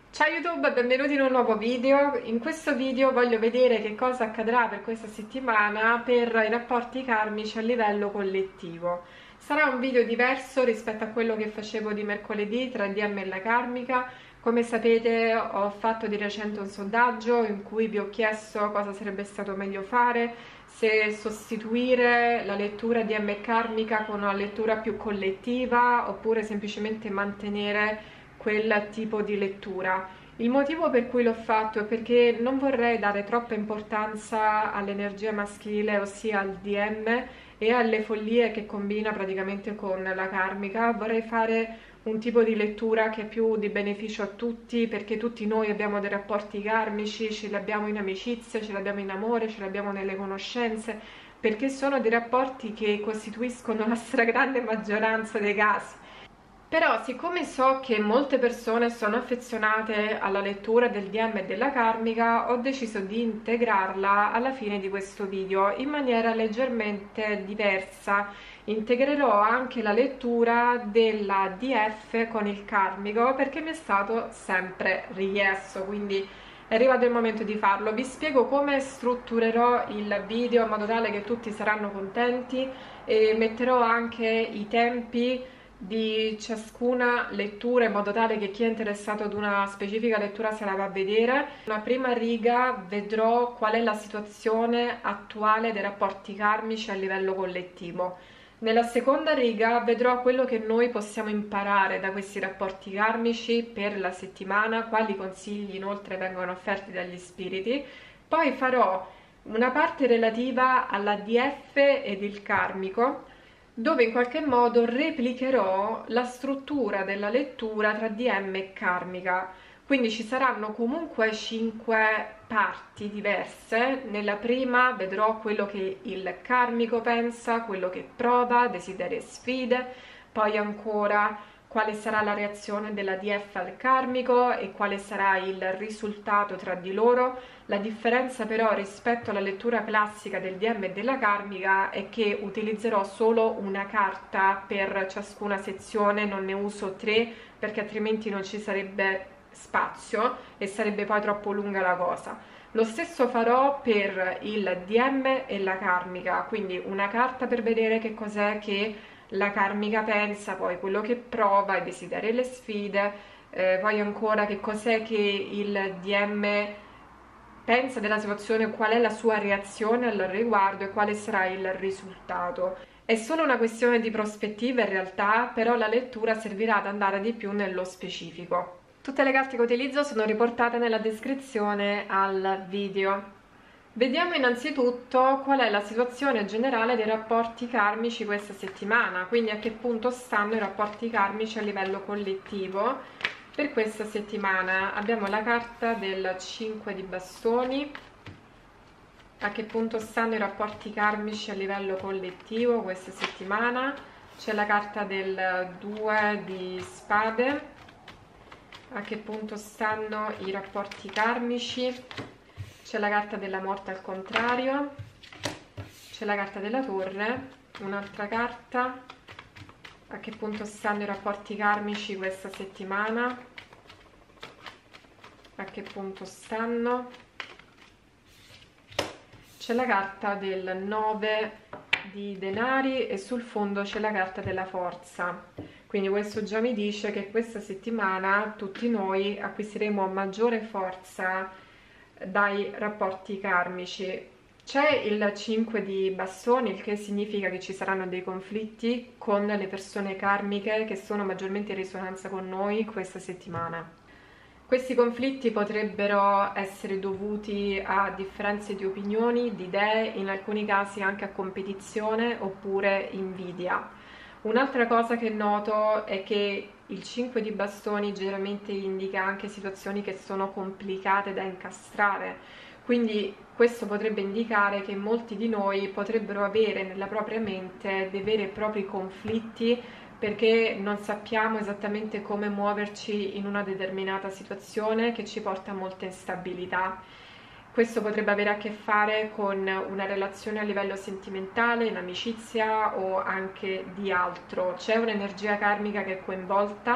Ciao YouTube, benvenuti in un nuovo video. In questo video voglio vedere che cosa accadrà per questa settimana per i rapporti karmici a livello collettivo. Sarà un video diverso rispetto a quello che facevo di mercoledì tra DM e la karmica. Come sapete ho fatto di recente un sondaggio in cui vi ho chiesto cosa sarebbe stato meglio fare, se sostituire la lettura DM e karmica con una lettura più collettiva oppure semplicemente mantenere quel tipo di lettura. Il motivo per cui l'ho fatto è perché non vorrei dare troppa importanza all'energia maschile, ossia al DM, e alle follie che combina praticamente con la karmica. Vorrei fare un tipo di lettura che è più di beneficio a tutti, perché tutti noi abbiamo dei rapporti karmici, ce li abbiamo in amicizia, ce li abbiamo in amore, ce li abbiamo nelle conoscenze, perché sono dei rapporti che costituiscono la stragrande maggioranza dei casi. Però siccome so che molte persone sono affezionate alla lettura del DM e della karmica, ho deciso di integrarla alla fine di questo video in maniera leggermente diversa. Integrerò anche la lettura della DF con il karmico perché mi è stato sempre richiesto, quindi è arrivato il momento di farlo. Vi spiego come strutturerò il video in modo tale che tutti saranno contenti e metterò anche i tempi di ciascuna lettura in modo tale che chi è interessato ad una specifica lettura se la va a vedere. Una prima riga vedrò qual è la situazione attuale dei rapporti karmici a livello collettivo. Nella seconda riga vedrò quello che noi possiamo imparare da questi rapporti karmici per la settimana, quali consigli inoltre vengono offerti dagli spiriti. Poi farò una parte relativa alla DF ed il karmico, dove in qualche modo replicherò la struttura della lettura tra DM e karmica. Quindi ci saranno comunque 5 parti diverse. Nella prima vedrò quello che il karmico pensa, quello che prova, desideria e sfide, poi ancora quale sarà la reazione della DF al karmico e quale sarà il risultato tra di loro. La differenza però rispetto alla lettura classica del DM e della karmica è che utilizzerò solo una carta per ciascuna sezione, non ne uso 3 perché altrimenti non ci sarebbe spazio e sarebbe poi troppo lunga la cosa. Lo stesso farò per il DM e la karmica, quindi una carta per vedere che cos'è che la karmica pensa, poi quello che prova, i desideri e le sfide, poi ancora che cos'è che il DM pensa della situazione, qual è la sua reazione al riguardo e quale sarà il risultato. È solo una questione di prospettiva in realtà, però la lettura servirà ad andare di più nello specifico. Tutte le carte che utilizzo sono riportate nella descrizione al video. Vediamo innanzitutto qual è la situazione generale dei rapporti karmici questa settimana, quindi a che punto stanno i rapporti karmici a livello collettivo. Per questa settimana abbiamo la carta del 5 di bastoni, a che punto stanno i rapporti karmici a livello collettivo questa settimana. C'è la carta del 2 di spade, a che punto stanno i rapporti karmici. C'è la carta della morte al contrario, c'è la carta della torre, un'altra carta, a che punto stanno i rapporti karmici questa settimana, a che punto stanno. C'è la carta del 9 di denari e sul fondo c'è la carta della forza. Quindi questo già mi dice che questa settimana tutti noi acquisiremo maggiore forza dai rapporti karmici. C'è il 5 di bastoni, il che significa che ci saranno dei conflitti con le persone karmiche che sono maggiormente in risonanza con noi questa settimana. Questi conflitti potrebbero essere dovuti a differenze di opinioni, di idee, in alcuni casi anche a competizione oppure invidia. Un'altra cosa che noto è che il 5 di bastoni generalmente indica anche situazioni che sono complicate da incastrare, quindi questo potrebbe indicare che molti di noi potrebbero avere nella propria mente dei veri e propri conflitti perché non sappiamo esattamente come muoverci in una determinata situazione che ci porta a molta instabilità. Questo potrebbe avere a che fare con una relazione a livello sentimentale, in amicizia o anche di altro. C'è un'energia karmica che è coinvolta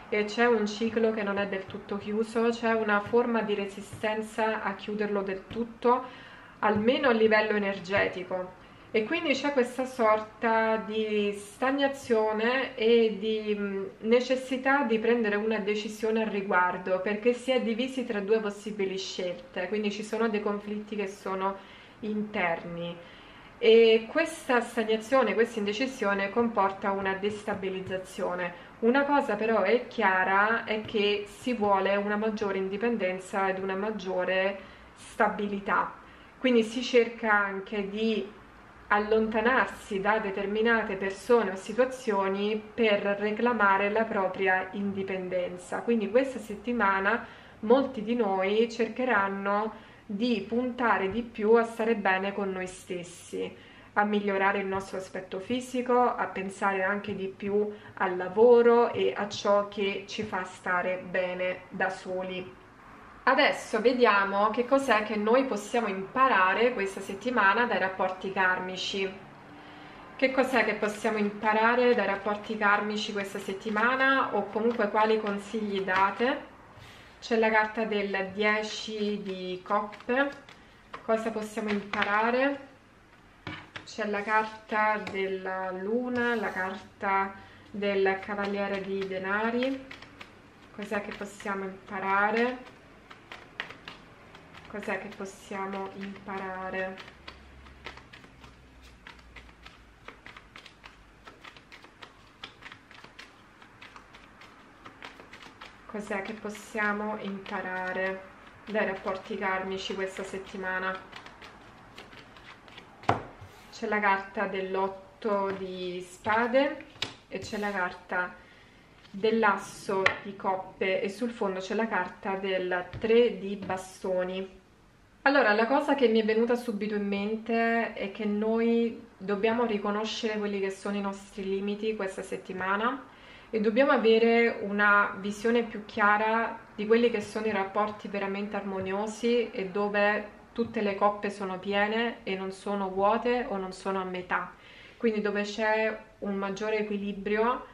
e c'è un ciclo che non è del tutto chiuso, c'è una forma di resistenza a chiuderlo del tutto, almeno a livello energetico. E quindi c'è questa sorta di stagnazione e di necessità di prendere una decisione al riguardo, perché si è divisi tra due possibili scelte, quindi ci sono dei conflitti che sono interni. E questa stagnazione, questa indecisione comporta una destabilizzazione. Una cosa però è chiara, è che si vuole una maggiore indipendenza ed una maggiore stabilità. Quindi si cerca anche di allontanarsi da determinate persone o situazioni per reclamare la propria indipendenza. Quindi questa settimana molti di noi cercheranno di puntare di più a stare bene con noi stessi, a migliorare il nostro aspetto fisico, a pensare anche di più al lavoro e a ciò che ci fa stare bene da soli. Adesso vediamo che cos'è che noi possiamo imparare questa settimana dai rapporti karmici. Che cos'è che possiamo imparare dai rapporti karmici questa settimana, o comunque quali consigli date? C'è la carta del 10 di coppe. Cosa possiamo imparare? C'è la carta della luna, la carta del cavaliere di denari. Cos'è che possiamo imparare? Cos'è che possiamo imparare? Cos'è che possiamo imparare dai rapporti karmici questa settimana? C'è la carta dell'8 di spade e c'è la carta dell'asso di coppe e sul fondo c'è la carta del 3 di bastoni. Allora, la cosa che mi è venuta subito in mente è che noi dobbiamo riconoscere quelli che sono i nostri limiti questa settimana e dobbiamo avere una visione più chiara di quelli che sono i rapporti veramente armoniosi e dove tutte le coppe sono piene e non sono vuote o non sono a metà. Quindi dove c'è un maggiore equilibrio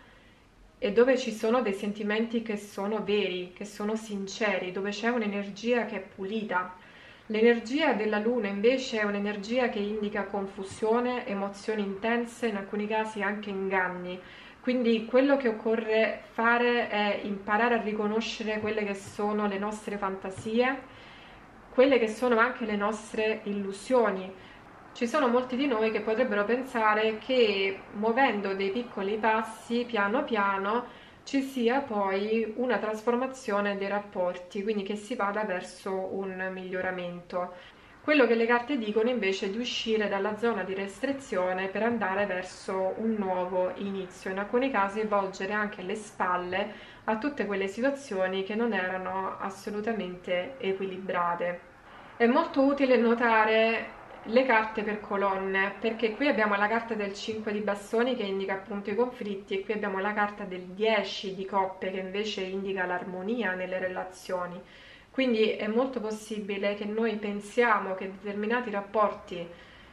e dove ci sono dei sentimenti che sono veri, che sono sinceri, dove c'è un'energia che è pulita. L'energia della luna invece è un'energia che indica confusione, emozioni intense, in alcuni casi anche inganni. Quindi quello che occorre fare è imparare a riconoscere quelle che sono le nostre fantasie, quelle che sono anche le nostre illusioni. Ci sono molti di noi che potrebbero pensare che muovendo dei piccoli passi piano piano ci sia poi una trasformazione dei rapporti, quindi che si vada verso un miglioramento. Quello che le carte dicono invece è di uscire dalla zona di restrizione per andare verso un nuovo inizio, in alcuni casi volgere anche le spalle a tutte quelle situazioni che non erano assolutamente equilibrate. È molto utile notare le carte per colonne, perché qui abbiamo la carta del 5 di bastoni che indica appunto i conflitti e qui abbiamo la carta del 10 di coppe che invece indica l'armonia nelle relazioni. Quindi è molto possibile che noi pensiamo che determinati rapporti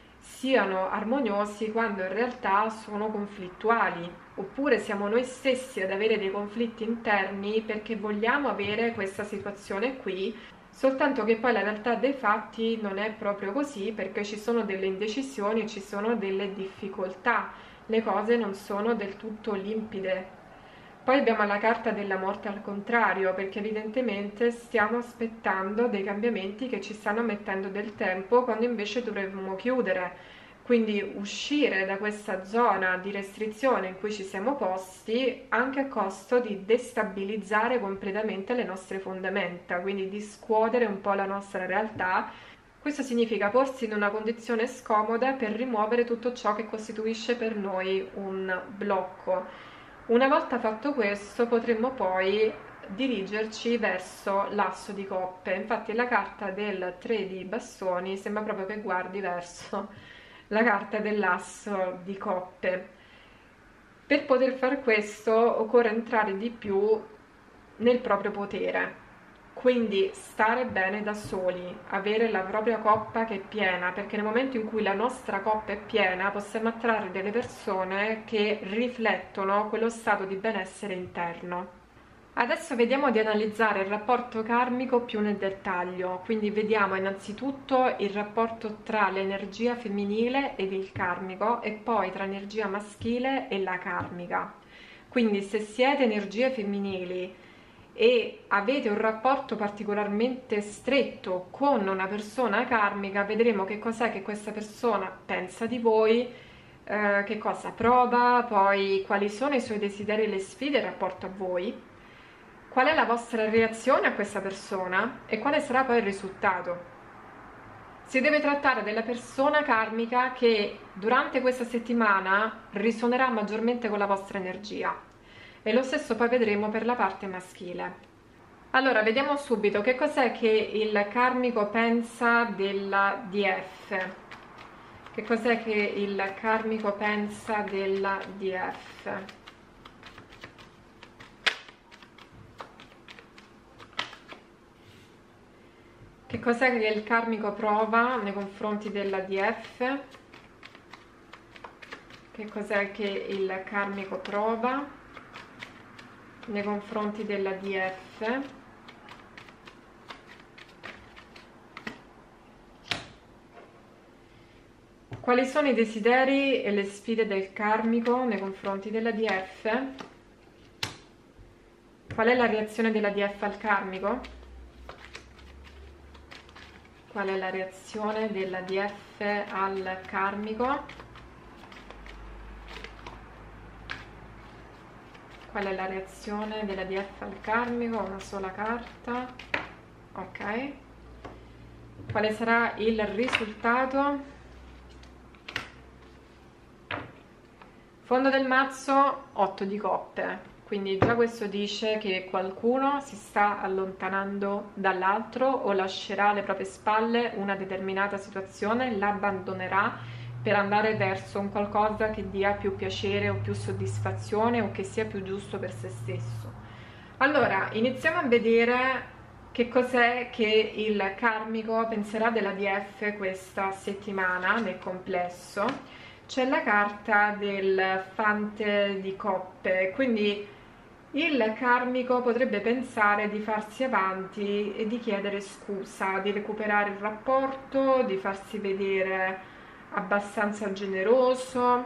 siano armoniosi quando in realtà sono conflittuali, oppure siamo noi stessi ad avere dei conflitti interni perché vogliamo avere questa situazione qui, soltanto che poi la realtà dei fatti non è proprio così, perché ci sono delle indecisioni, ci sono delle difficoltà, le cose non sono del tutto limpide. Poi abbiamo la carta della morte al contrario, perché evidentemente stiamo aspettando dei cambiamenti che ci stanno mettendo del tempo, quando invece dovremmo chiudere. Quindi uscire da questa zona di restrizione in cui ci siamo posti, anche a costo di destabilizzare completamente le nostre fondamenta, quindi di scuotere un po' la nostra realtà. Questo significa porsi in una condizione scomoda per rimuovere tutto ciò che costituisce per noi un blocco. Una volta fatto questo potremmo poi dirigerci verso l'asso di coppe. Infatti la carta del 3 di bastoni sembra proprio che guardi verso la carta dell'asso di coppe. Per poter fare questo occorre entrare di più nel proprio potere, quindi stare bene da soli, avere la propria coppa che è piena, perché nel momento in cui la nostra coppa è piena possiamo attrarre delle persone che riflettono quello stato di benessere interno. Adesso vediamo di analizzare il rapporto karmico più nel dettaglio, quindi vediamo innanzitutto il rapporto tra l'energia femminile ed il karmico e poi tra l'energia maschile e la karmica. Quindi se siete energie femminili e avete un rapporto particolarmente stretto con una persona karmica, vedremo che cos'è che questa persona pensa di voi, che cosa prova, poi quali sono i suoi desideri e le sfide in rapporto a voi, qual è la vostra reazione a questa persona e quale sarà poi il risultato. Si deve trattare della persona karmica che durante questa settimana risuonerà maggiormente con la vostra energia, e lo stesso poi vedremo per la parte maschile. Allora, vediamo subito che cos'è che il karmico pensa della DF. Che cos'è che il karmico pensa della DF? Che cos'è che il karmico prova nei confronti della DF? Che cos'è che il karmico prova nei confronti della DF? Quali sono i desideri e le sfide del karmico nei confronti della DF? Qual è la reazione della DF al karmico? Qual è la reazione della DF al karmico? Qual è la reazione della DF al karmico? Una sola carta. Ok. Quale sarà il risultato? Fondo del mazzo, 8 di coppe, quindi già questo dice che qualcuno si sta allontanando dall'altro o lascerà alle proprie spalle una determinata situazione, l'abbandonerà per andare verso un qualcosa che dia più piacere o più soddisfazione o che sia più giusto per se stesso. Allora, iniziamo a vedere che cos'è che il karmico penserà della DF questa settimana nel complesso. C'è la carta del fante di coppe, quindi il karmico potrebbe pensare di farsi avanti e di chiedere scusa, di recuperare il rapporto, di farsi vedere abbastanza generoso,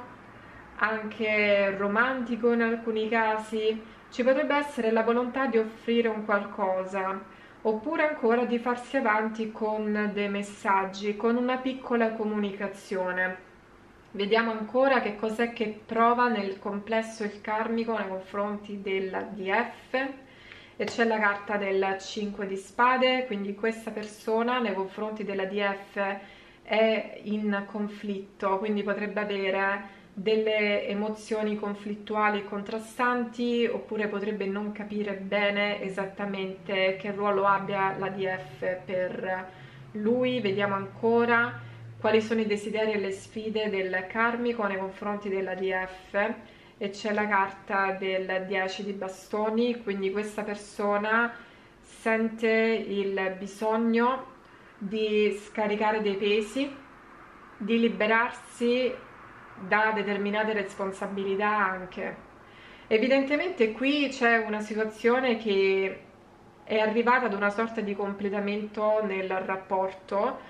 anche romantico in alcuni casi. Ci potrebbe essere la volontà di offrire un qualcosa, oppure ancora di farsi avanti con dei messaggi, con una piccola comunicazione. Vediamo ancora che cos'è che prova nel complesso il karmico nei confronti della DF, e c'è la carta del 5 di spade, quindi questa persona nei confronti della DF è in conflitto, quindi potrebbe avere delle emozioni conflittuali e contrastanti, oppure potrebbe non capire bene esattamente che ruolo abbia la DF per lui. Vediamo ancora quali sono i desideri e le sfide del karmico nei confronti della DF, e c'è la carta del 10 di bastoni, quindi questa persona sente il bisogno di scaricare dei pesi, di liberarsi da determinate responsabilità anche. Evidentemente qui c'è una situazione che è arrivata ad una sorta di completamento nel rapporto,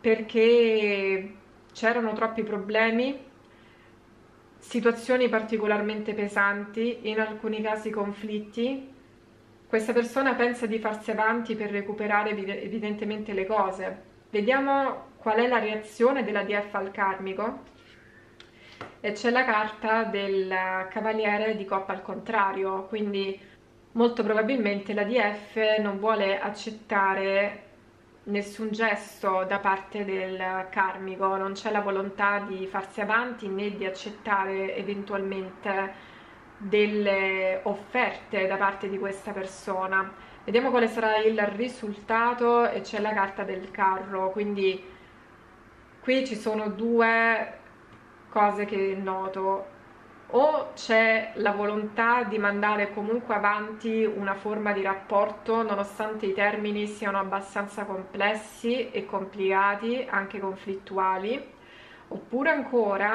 perché c'erano troppi problemi, situazioni particolarmente pesanti, in alcuni casi conflitti. Questa persona pensa di farsi avanti per recuperare evidentemente le cose. Vediamo qual è la reazione della DF al karmico, e c'è la carta del cavaliere di coppa al contrario, quindi molto probabilmente la DF non vuole accettare nessun gesto da parte del karmico, non c'è la volontà di farsi avanti né di accettare eventualmente delle offerte da parte di questa persona. Vediamo quale sarà il risultato, e c'è la carta del carro, quindi qui ci sono due cose che noto: o c'è la volontà di mandare comunque avanti una forma di rapporto nonostante i termini siano abbastanza complessi e complicati, anche conflittuali, oppure ancora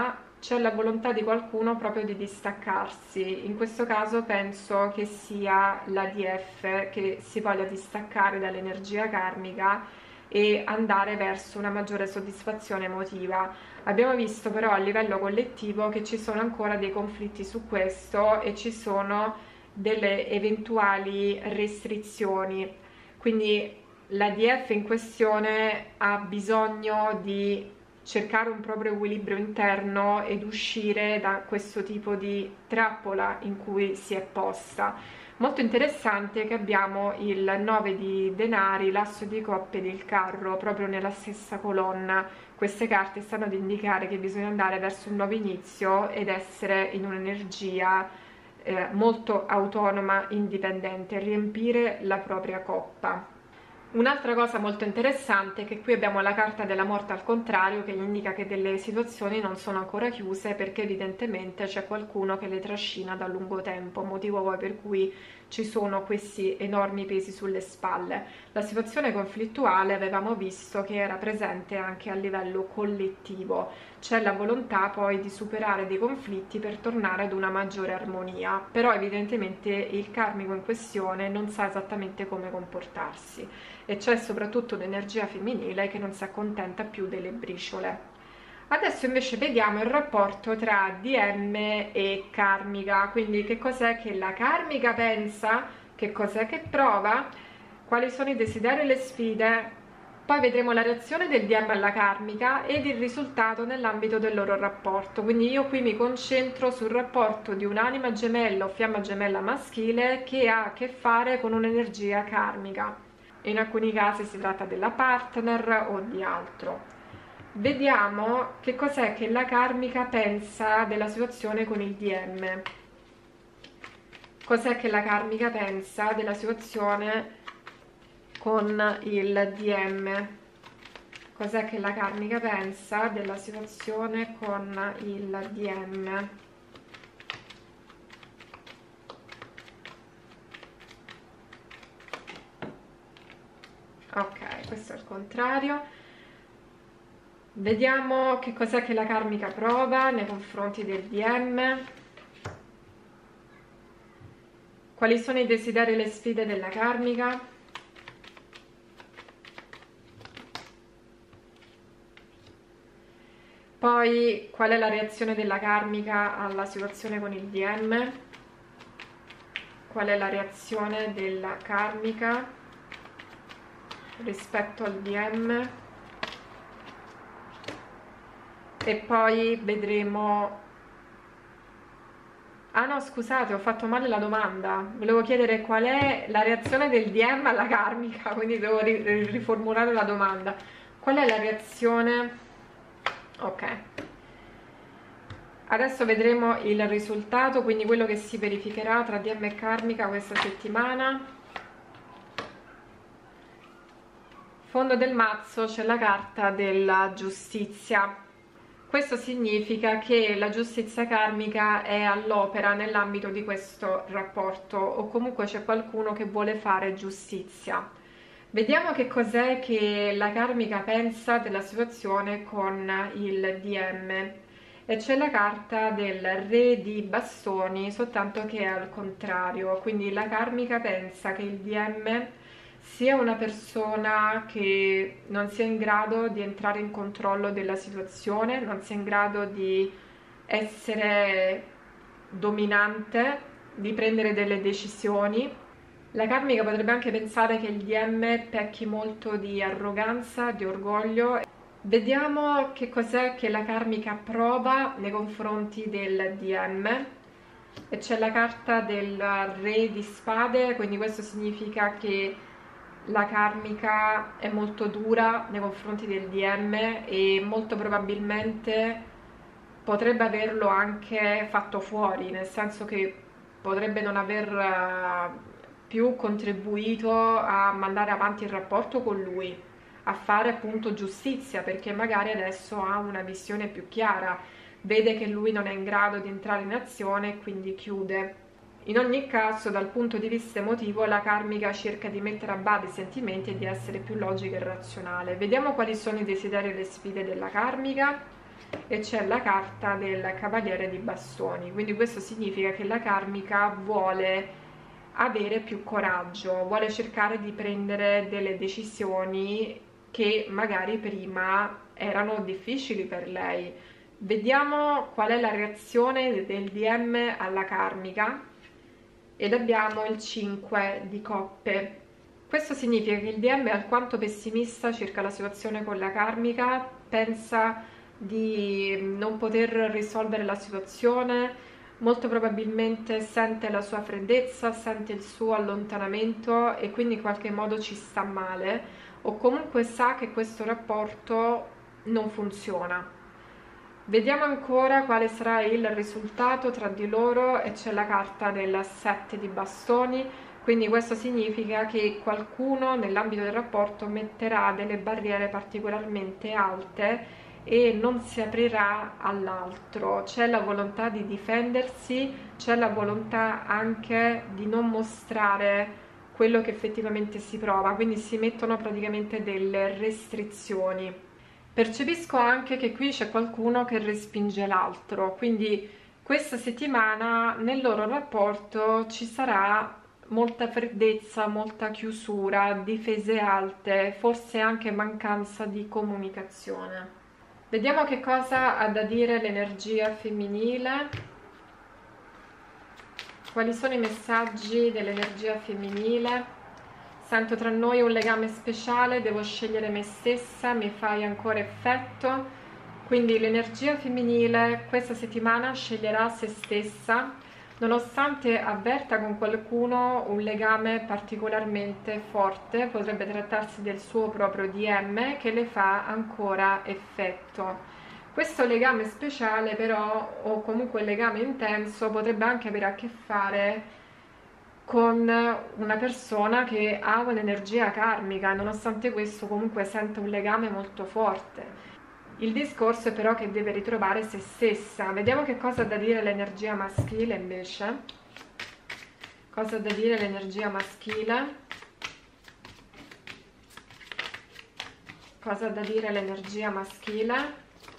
c'è la volontà di qualcuno proprio di distaccarsi. In questo caso penso che sia l'ADF che si voglia distaccare dall'energia karmica e andare verso una maggiore soddisfazione emotiva. Abbiamo visto però a livello collettivo che ci sono ancora dei conflitti su questo e ci sono delle eventuali restrizioni, quindi l'ADF in questione ha bisogno di cercare un proprio equilibrio interno ed uscire da questo tipo di trappola in cui si è posta. Molto interessante che abbiamo il 9 di denari, l'asso di coppe ed il carro proprio nella stessa colonna. Queste carte stanno ad indicare che bisogna andare verso un nuovo inizio ed essere in un'energia molto autonoma, indipendente, riempire la propria coppa. Un'altra cosa molto interessante è che qui abbiamo la carta della morte al contrario, che indica che delle situazioni non sono ancora chiuse perché evidentemente c'è qualcuno che le trascina da lungo tempo, motivo poi per cui ci sono questi enormi pesi sulle spalle. La situazione conflittuale avevamo visto che era presente anche a livello collettivo, c'è la volontà poi di superare dei conflitti per tornare ad una maggiore armonia, però evidentemente il karmico in questione non sa esattamente come comportarsi e c'è soprattutto un'energia femminile che non si accontenta più delle briciole. Adesso invece vediamo il rapporto tra DM e karmica, quindi che cos'è che la karmica pensa, che cos'è che prova, quali sono i desideri e le sfide. Poi vedremo la reazione del DM alla karmica ed il risultato nell'ambito del loro rapporto. Quindi io qui mi concentro sul rapporto di un'anima gemella o fiamma gemella maschile che ha a che fare con un'energia karmica. In alcuni casi si tratta della partner o di altro. Vediamo che cos'è che la karmica pensa della situazione con il DM. Cos'è che la karmica pensa della situazione con il DM? Cos'è che la karmica pensa della situazione con il DM? Ok, questo è il contrario. Vediamo che cos'è che la karmica prova nei confronti del DM. Quali sono i desideri e le sfide della karmica? Poi qual è la reazione della karmica alla situazione con il DM? Qual è la reazione della karmica rispetto al DM? E poi vedremo... Ah no, scusate, ho fatto male la domanda. Volevo chiedere qual è la reazione del DM alla karmica, quindi devo riformulare la domanda. Qual è la reazione? Ok. Adesso vedremo il risultato, quindi quello che si verificherà tra DM e karmica questa settimana. Fondo del mazzo c'è la carta della giustizia. Questo significa che la giustizia karmica è all'opera nell'ambito di questo rapporto o comunque c'è qualcuno che vuole fare giustizia. Vediamo che cos'è che la karmica pensa della situazione con il DM. E c'è la carta del re di bastoni, soltanto che è al contrario. Quindi la karmica pensa che il DM sia una persona che non sia in grado di entrare in controllo della situazione, non sia in grado di essere dominante, di prendere delle decisioni. La karmica potrebbe anche pensare che il DM pecchi molto di arroganza, di orgoglio. Vediamo che cos'è che la karmica prova nei confronti del DM. E c'è la carta del re di spade, quindi questo significa che la karmica è molto dura nei confronti del DM e molto probabilmente potrebbe averlo anche fatto fuori, nel senso che potrebbe non aver più contribuito a mandare avanti il rapporto con lui, a fare appunto giustizia, perché magari adesso ha una visione più chiara, vede che lui non è in grado di entrare in azione e quindi chiude. In ogni caso, dal punto di vista emotivo, la karmica cerca di mettere a bada i sentimenti e di essere più logica e razionale. Vediamo quali sono i desideri e le sfide della karmica. e c'è la carta del Cavaliere di Bastoni. Quindi questo significa che la karmica vuole avere più coraggio, vuole cercare di prendere delle decisioni che magari prima erano difficili per lei. Vediamo qual è la reazione del DM alla karmica, ed abbiamo il 5 di coppe. Questo significa che il DM è alquanto pessimista circa la situazione con la karmica, pensa di non poter risolvere la situazione, molto probabilmente sente la sua freddezza, sente il suo allontanamento e quindi in qualche modo ci sta male, o comunque sa che questo rapporto non funziona. Vediamo ancora quale sarà il risultato tra di loro, e c'è la carta del 7 di bastoni, quindi questo significa che qualcuno nell'ambito del rapporto metterà delle barriere particolarmente alte e non si aprirà all'altro. C'è la volontà di difendersi, c'è la volontà anche di non mostrare quello che effettivamente si prova, quindi si mettono praticamente delle restrizioni. Percepisco anche che qui c'è qualcuno che respinge l'altro, quindi questa settimana nel loro rapporto ci sarà molta freddezza, molta chiusura, difese alte, forse anche mancanza di comunicazione. Vediamo che cosa ha da dire l'energia femminile. Quali sono i messaggi dell'energia femminile? Sento tra noi un legame speciale, devo scegliere me stessa, mi fai ancora effetto. Quindi l'energia femminile questa settimana sceglierà se stessa, nonostante avverta con qualcuno un legame particolarmente forte. Potrebbe trattarsi del suo proprio DM che le fa ancora effetto. Questo legame speciale però, o comunque legame intenso, potrebbe anche avere a che fare con una persona che ha un'energia karmica, nonostante questo comunque sente un legame molto forte. Il discorso è però che deve ritrovare se stessa. Vediamo che cosa ha da dire l'energia maschile invece. Cosa ha da dire l'energia maschile? Cosa ha da dire l'energia maschile?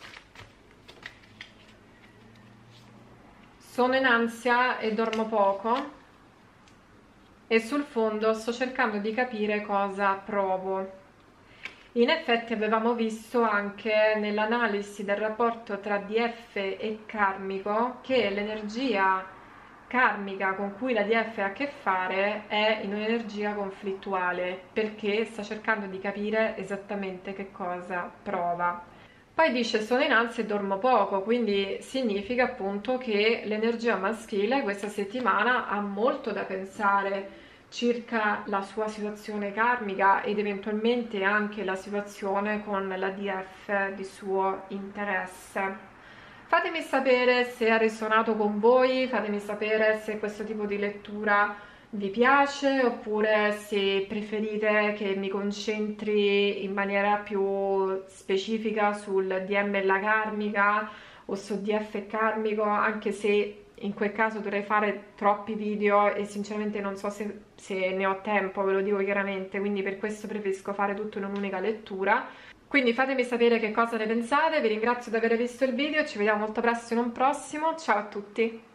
Sono in ansia e dormo poco, e sul fondo sto cercando di capire cosa provo. In effetti avevamo visto anche nell'analisi del rapporto tra DF e karmico che l'energia karmica con cui la DF ha a che fare è in un'energia conflittuale, perché sta cercando di capire esattamente che cosa prova. Poi dice sono in ansia e dormo poco, quindi significa appunto che l'energia maschile questa settimana ha molto da pensare circa la sua situazione karmica ed eventualmente anche la situazione con la DF di suo interesse. Fatemi sapere se ha risuonato con voi, fatemi sapere se questo tipo di lettura vi piace oppure se preferite che mi concentri in maniera più specifica sul DM e la karmica o su DF e karmico, anche se in quel caso dovrei fare troppi video e sinceramente non so se ne ho tempo, ve lo dico chiaramente, quindi per questo preferisco fare tutto in un'unica lettura. Quindi fatemi sapere che cosa ne pensate, vi ringrazio di aver visto il video, ci vediamo molto presto in un prossimo, ciao a tutti!